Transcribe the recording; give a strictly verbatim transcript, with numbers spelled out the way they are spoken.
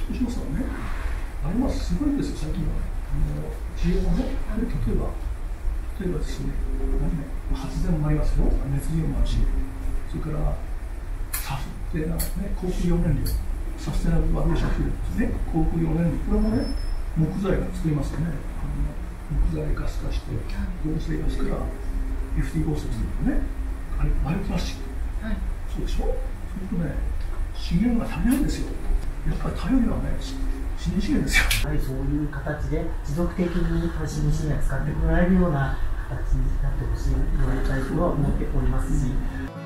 そうしますからね、あれはすごいんですよ、最近はね。あの需要がね、例えば、例えばですね、ね発電もありますよ、熱源もあるし、それからサステナ、ね、航空用燃料、サステナブルアビエーションフュールですね、航空用燃料、これもね、木材が作りますよね。あの木材ガス化して、合成ガスから エフティー 合成するとね、あれ、バイオプラスチック、はい、そうでしょ、そうするとね、資源が足りないんですよ。やっぱり頼りはね、死に資源ですよ。 やはりそういう形で持続的に死に資源を使ってもらえるような形になってほしいと思っておりますし。